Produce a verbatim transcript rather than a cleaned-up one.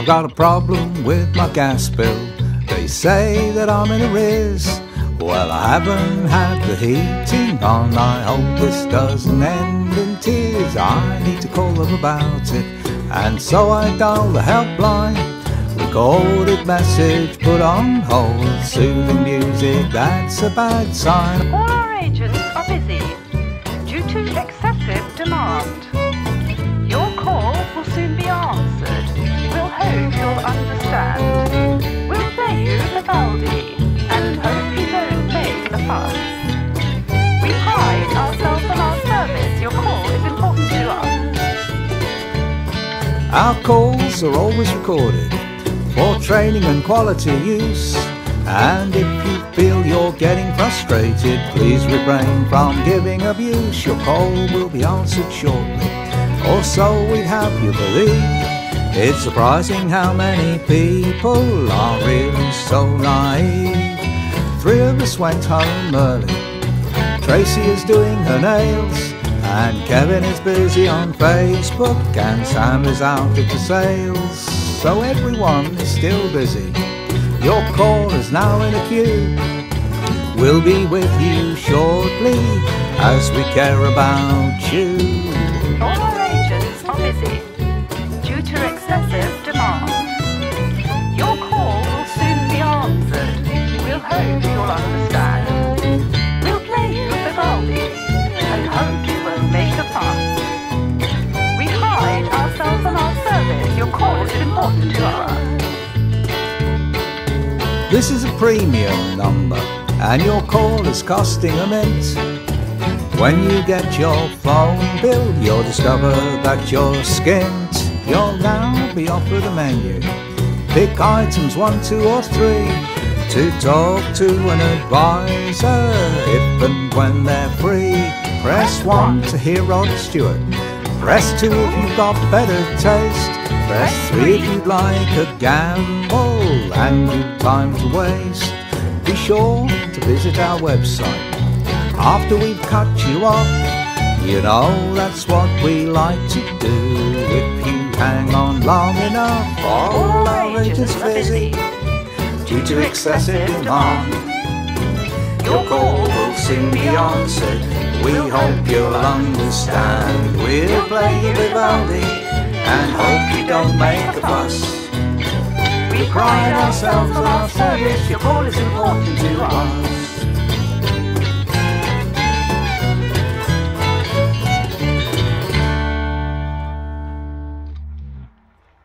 I've got a problem with my gas bill. They say that I'm in arrears. Well, I haven't had the heating on. I hope this doesn't end in tears. I need to call them about it, and so I dial the helpline. Recorded message put on hold. Soothing music, that's a bad sign. All our agents are busy due to excessive demand. Your call will soon be answered. We'll hope you'll understand. We'll play you Vivaldi and hope you don't make a fuss. We pride ourselves on our service. Your call is important to us. Our calls are always recorded for training and quality use. And if you feel you're getting frustrated, please refrain from giving abuse. Your call will be answered shortly, or so we'd have you believe. It's surprising how many people are really so naive. Three of us went home early. Tracy is doing her nails, and Kevin is busy on Facebook, and Sam is out at the sales. So everyone is still busy. Your call is now in a queue. We'll be with you shortly, as we care about you. All our agents are busy due to excessive demand. Your call will soon be answered. We'll hope you'll understand. We'll play you Vivaldi and hope you won't make a fuss. We pride ourselves on our service. Your call is important to us. This is a premium number, and your call is costing a mint. When you get your phone bill, you'll discover that you're skint. You'll now be offered a menu. Pick items one, two or three to talk to an advisor if and when they're free. Press one to hear Rod Stewart. Press two if you've got better taste. Press three if you'd like a gamble and you've time to waste. Be sure to visit our website after we've cut you off. You know that's what we like to do. If you hang on long enough, all our agents are busy due to excessive demand. Your call will soon be answered. We hope you'll understand. We'll play you Vivaldi and hope you don't make a fuss. We pride ourselves on our service. Your call is important to us.